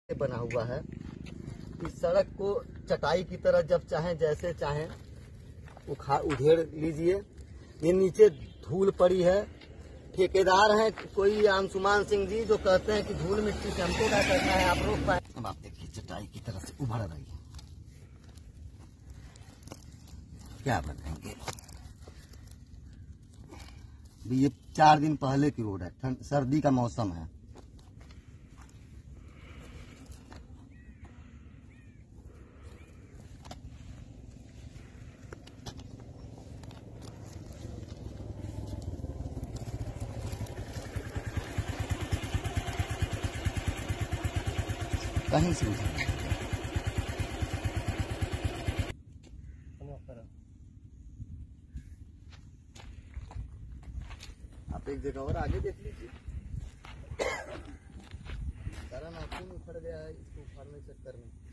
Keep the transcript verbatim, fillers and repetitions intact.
बना हुआ है। इस सड़क को चटाई की तरह जब चाहें जैसे चाहें उखाड़ उधेड़ लीजिए। ये नीचे धूल पड़ी है। ठेकेदार हैं कोई अंशुमान सिंह जी जो कहते हैं कि धूल मिट्टी से हमको क्या करना है, आप रोक पाए। अब आप देखिए चटाई की तरह से उभर रही है, क्या बताएंगे। ये चार दिन पहले की रोड है, ठंड सर्दी का मौसम है। कहीं से आप एक जगह और आगे देख लीजिए। सारा नाखून उखड़ गया है इसको उखाड़ने के चक्कर में।